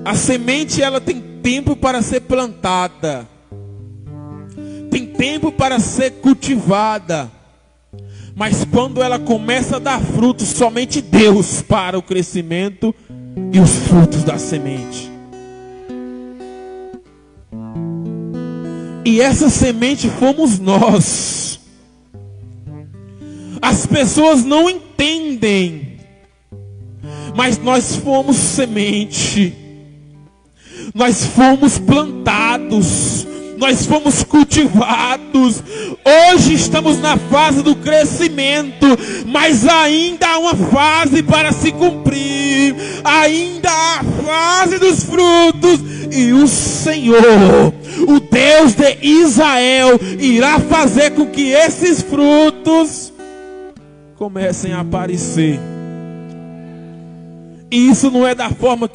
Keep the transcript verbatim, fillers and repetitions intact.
A semente, ela tem tempo para ser plantada, tem tempo para ser cultivada, mas quando ela começa a dar frutos, somente Deus para o crescimento e os frutos da semente. E essa semente fomos nós. As pessoas não entendem, mas nós fomos semente. Nós fomos plantados, nós fomos cultivados. Hoje estamos na fase do crescimento, mas ainda há uma fase para se cumprir. Ainda há a fase dos frutos. E o Senhor, o Deus de Israel, irá fazer com que esses frutos comecem a aparecer. E isso não é da forma que